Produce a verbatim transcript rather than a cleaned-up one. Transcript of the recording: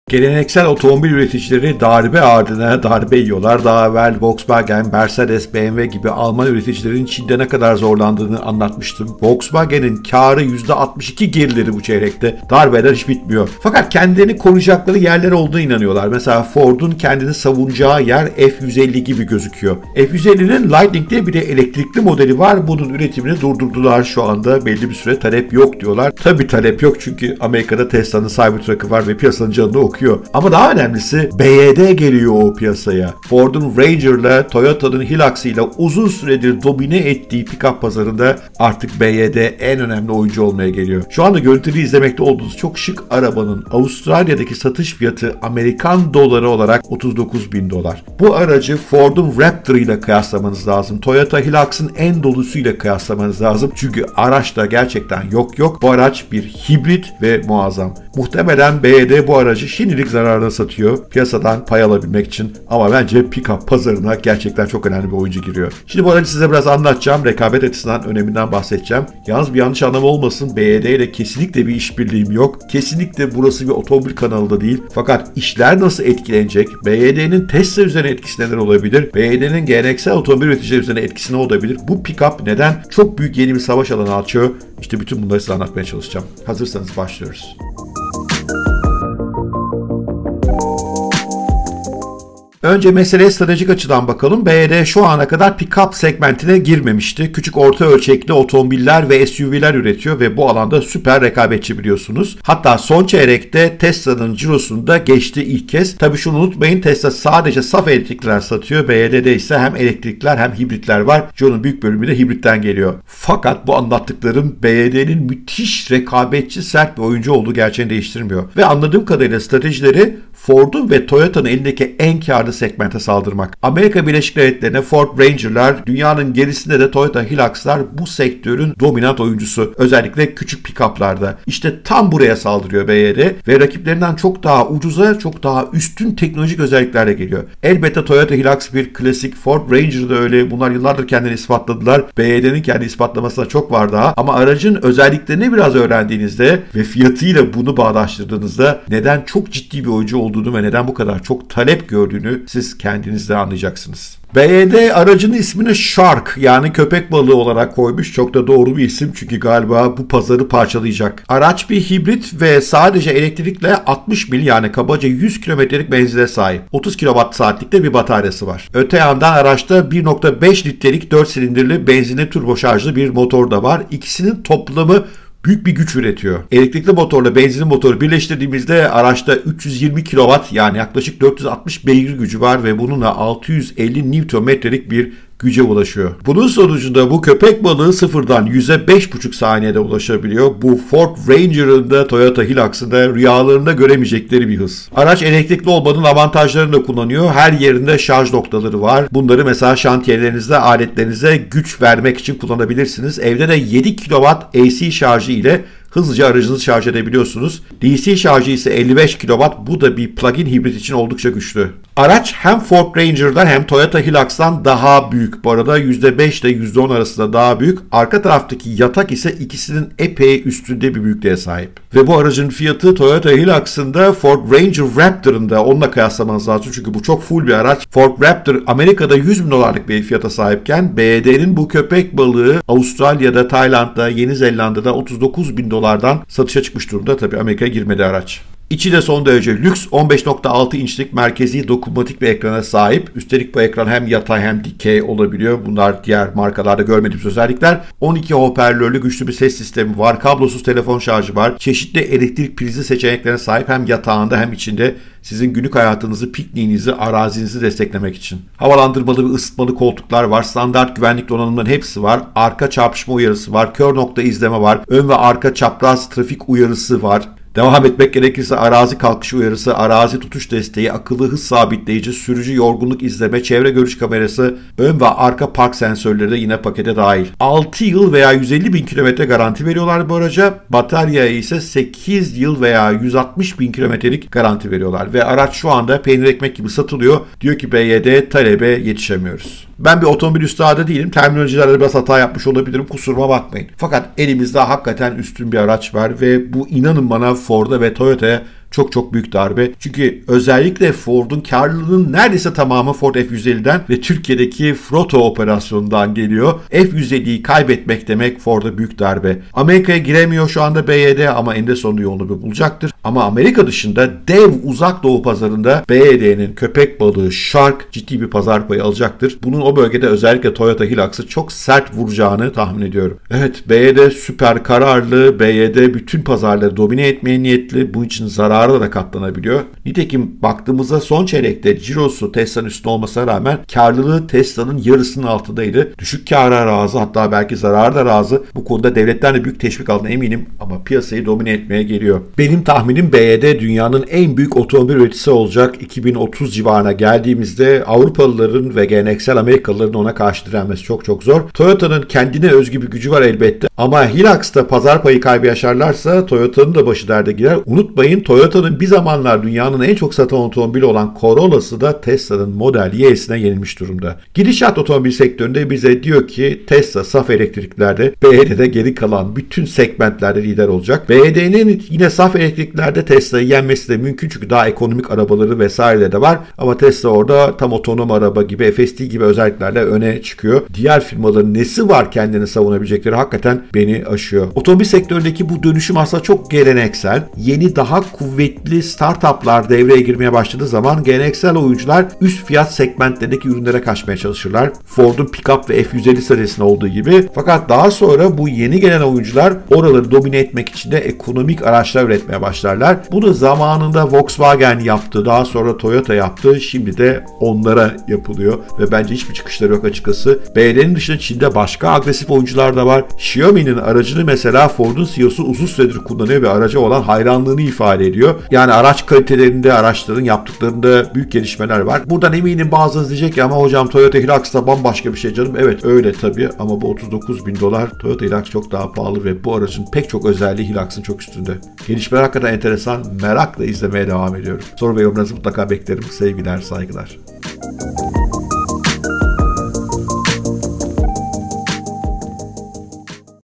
Geleneksel otomobil üreticileri darbe ardına darbe yiyorlar. Daha evvel Volkswagen, Mercedes, B M W gibi Alman üreticilerin Çin'de ne kadar zorlandığını anlatmıştım. Volkswagen'in karı yüzde altmış iki geriledi bu çeyrekte. Darbeler hiç bitmiyor. Fakat kendilerini koruyacakları yerler olduğuna inanıyorlar. Mesela Ford'un kendini savunacağı yer F yüz elli gibi gözüküyor. F yüz ellinin Lightning'de bir de elektrikli modeli var. Bunun üretimini durdurdular şu anda. Belli bir süre talep yok diyorlar. Tabii talep yok çünkü Amerika'da Tesla'nın Cybertruck'ı var ve piyasanın canını okuyor. Ama daha önemlisi B Y D geliyor o piyasaya. Ford'un Ranger'la Toyota'nın Hilux'ıyla uzun süredir domine ettiği pick-up pazarında artık B Y D en önemli oyuncu olmaya geliyor. Şu anda görüntülü izlemekte olduğunuz çok şık arabanın Avustralya'daki satış fiyatı Amerikan doları olarak otuz dokuz bin dolar. Bu aracı Ford'un Raptor ile kıyaslamanız lazım. Toyota Hilux'ın en dolusuyla kıyaslamanız lazım. Çünkü araçta gerçekten yok yok. Bu araç bir hibrit ve muazzam. Muhtemelen B Y D bu aracı şimdilik zararına satıyor piyasadan pay alabilmek için, ama bence pick-up pazarına gerçekten çok önemli bir oyuncu giriyor. Şimdi bu aracı size biraz anlatacağım. Rekabet açısından öneminden bahsedeceğim. Yalnız bir yanlış anlama olmasın. B Y D ile kesinlikle bir işbirliğim yok. Kesinlikle burası bir otomobil kanalı da değil. Fakat işler nasıl etkilenecek? B Y D'nin Tesla üzerine etkisi neler olabilir? B Y D'nin geleneksel otomobil üreticileri üzerine etkisi ne olabilir? Bu pick-up neden çok büyük yeni bir savaş alanı açıyor? İşte bütün bunları size anlatmaya çalışacağım. Hazırsanız başlıyoruz. Önce meseleye stratejik açıdan bakalım. B Y D şu ana kadar pick-up segmentine girmemişti. Küçük orta ölçekli otomobiller ve S U V'ler üretiyor ve bu alanda süper rekabetçi biliyorsunuz. Hatta son çeyrekte Tesla'nın cirosunda geçti ilk kez. Tabii şunu unutmayın, Tesla sadece saf elektrikler satıyor. B Y D'de ise hem elektrikler hem hibritler var. Ciro'nun büyük bölümü de hibritten geliyor. Fakat bu anlattıklarım B Y D'nin müthiş rekabetçi sert bir oyuncu olduğu gerçeğini değiştirmiyor. Ve anladığım kadarıyla stratejileri Ford'un ve Toyota'nın elindeki en karlı segmente saldırmak. Amerika Birleşik Devletleri'ne Ford Ranger'lar, dünyanın gerisinde de Toyota Hilux'lar bu sektörün dominant oyuncusu. Özellikle küçük pick-up'larda. İşte tam buraya saldırıyor B Y D ve rakiplerinden çok daha ucuza, çok daha üstün teknolojik özelliklerle geliyor. Elbette Toyota Hilux bir klasik, Ford Ranger da öyle. Bunlar yıllardır kendini ispatladılar. B Y D'nin kendi ispatlamasına çok var daha. Ama aracın özelliklerini biraz öğrendiğinizde ve fiyatıyla bunu bağdaştırdığınızda neden çok ciddi bir oyuncu olduğunu ve neden bu kadar çok talep gördüğünü siz kendiniz de anlayacaksınız. B Y D aracının ismini Shark, yani köpek balığı olarak koymuş. Çok da doğru bir isim çünkü galiba bu pazarı parçalayacak. Araç bir hibrit ve sadece elektrikle altmış mil, yani kabaca yüz kilometrelik menzile sahip. otuz kilowatt saatlikte bir bataryası var. Öte yandan araçta bir nokta beş litrelik dört silindirli benzinli turbo şarjlı bir motor da var. İkisinin toplamı büyük bir güç üretiyor. Elektrikli motorla benzinli motoru birleştirdiğimizde araçta üç yüz yirmi kilowatt, yani yaklaşık dört yüz altmış beygir gücü var ve bununla altı yüz elli newton metrelik bir güce ulaşıyor. Bunun sonucunda bu köpek balığı sıfırdan yüze beş buçuk saniyede ulaşabiliyor. Bu Ford Ranger'ın da Toyota Hilux'ın da rüyalarında göremeyecekleri bir hız. Araç elektrikli olmanın avantajlarını da kullanıyor. Her yerinde şarj noktaları var. Bunları mesela şantiyelerinizde, aletlerinize güç vermek için kullanabilirsiniz. Evde de yedi kilowatt A C şarjı ile hızlıca aracınızı şarj edebiliyorsunuz. D C şarjı ise elli beş kilowatt. Bu da bir plug-in hibrit için oldukça güçlü. Araç hem Ford Ranger'dan hem Toyota Hilux'tan daha büyük. Bu arada yüzde beş ile yüzde on arasında daha büyük. Arka taraftaki yatak ise ikisinin epey üstünde bir büyüklüğe sahip. Ve bu aracın fiyatı Toyota Hilux'ın da Ford Ranger Raptor'ın da onunla kıyaslamanız lazım. Çünkü bu çok full bir araç. Ford Raptor Amerika'da yüz bin dolarlık bir fiyata sahipken B Y D'nin bu köpek balığı Avustralya'da, Tayland'da, Yeni Zelanda'da otuz dokuz bin dolardan satışa çıkmış durumda. Tabii Amerika'ya girmedi araç. İçi de son derece lüks, on beş nokta altı inçlik merkezi dokunmatik bir ekrana sahip. Üstelik bu ekran hem yatay hem dikey olabiliyor. Bunlar diğer markalarda görmediğimiz özellikler. on iki hoparlörlü güçlü bir ses sistemi var. Kablosuz telefon şarjı var. Çeşitli elektrik prizi seçeneklerine sahip, hem yatağında hem içinde, sizin günlük hayatınızı, pikniğinizi, arazinizi desteklemek için. Havalandırmalı ve ısıtmalı koltuklar var. Standart güvenlik donanımların hepsi var. Arka çarpışma uyarısı var. Kör nokta izleme var. Ön ve arka çapraz trafik uyarısı var. Devam etmek gerekirse arazi kalkış uyarısı, arazi tutuş desteği, akıllı hız sabitleyici, sürücü yorgunluk izleme, çevre görüş kamerası, ön ve arka park sensörleri de yine pakete dahil. altı yıl veya yüz elli bin kilometre garanti veriyorlar bu araca. Bataryaya ise sekiz yıl veya yüz altmış bin kilometrelik garanti veriyorlar. Ve araç şu anda peynir ekmek gibi satılıyor. Diyor ki B Y D, talebe yetişemiyoruz. Ben bir otomobil üstadı değilim. Terminolojilerde biraz hata yapmış olabilirim. Kusuruma bakmayın. Fakat elimizde hakikaten üstün bir araç var ve bu, inanın bana, Ford'a ve Toyota'ya çok çok büyük darbe. Çünkü özellikle Ford'un karlılığının neredeyse tamamı Ford F yüz elliden ve Türkiye'deki Froto operasyonundan geliyor. F yüz elliyi kaybetmek demek Ford'a büyük darbe. Amerika'ya giremiyor şu anda B Y D ama eninde sonunda yolunu bulacaktır. Ama Amerika dışında dev uzak doğu pazarında B Y D'nin köpek balığı Shark ciddi bir pazar payı alacaktır. Bunun o bölgede özellikle Toyota Hilux'ı çok sert vuracağını tahmin ediyorum. Evet, B Y D süper kararlı. B Y D bütün pazarları domine etmeye niyetli. Bu için zarara da katlanabiliyor. Nitekim baktığımızda son çeyrekte cirosu Tesla'nın üstünde olmasına rağmen karlılığı Tesla'nın yarısının altındaydı. Düşük kâra razı, hatta belki zarara da razı. Bu konuda devletten de büyük teşvik aldığına eminim ama piyasayı domine etmeye geliyor. Benim tahminim B Y D dünyanın en büyük otomobil üreticisi olacak. iki bin otuz civarına geldiğimizde Avrupalıların ve geleneksel Amerikalıların ona karşı direnmesi çok çok zor. Toyota'nın kendine özgü bir gücü var elbette ama Hilux'ta pazar payı kaybı yaşarlarsa Toyota'nın da başı derde girer. Unutmayın, Toyota'nın bir zamanlar dünyanın en çok satan otomobili olan Corolla'sı da Tesla'nın Model Y'sine yenilmiş durumda. Gidişat otomobil sektöründe bize diyor ki Tesla saf elektriklerde B Y D'de geri kalan bütün segmentlerde lider olacak. B Y D'nin yine saf elektriklerde Tesla'yı yenmesi de mümkün çünkü daha ekonomik arabaları vesaire de var ama Tesla orada tam otonom araba gibi F S D gibi özelliklerle öne çıkıyor. Diğer firmaların nesi var kendini savunabilecekleri hakikaten beni aşıyor. Otomobil sektöründeki bu dönüşüm aslında çok geleneksel. Yeni daha kuvvetli startuplar devreye girmeye başladığı zaman geleneksel oyuncular üst fiyat segmentlerindeki ürünlere kaçmaya çalışırlar. Ford'un Pickup ve F yüz elli serisinde olduğu gibi. Fakat daha sonra bu yeni gelen oyuncular oraları domine etmek için de ekonomik araçlar üretmeye başlarlar. Bunu zamanında Volkswagen yaptı, daha sonra Toyota yaptı, şimdi de onlara yapılıyor ve bence hiçbir çıkışları yok açıkçası. B Y D'nin dışında Çin'de başka agresif oyuncular da var. Xiaomi'nin aracını mesela Ford'un C E O'su uzun süredir kullanıyor ve araca olan hayranlığını ifade ediyor. Yani araç kalitelerinde, araçların yaptıklarında büyük gelişmeler var. Buradan eminim bazıları diyecek ki ama hocam Toyota Hilux da bambaşka bir şey canım. Evet öyle tabii ama bu otuz dokuz bin dolar, Toyota Hilux çok daha pahalı ve bu aracın pek çok özelliği Hilux'ın çok üstünde. Gelişmeler hakikaten enteresan. Merakla izlemeye devam ediyorum. Soru ve yorumlarınızı mutlaka beklerim. Sevgiler, saygılar.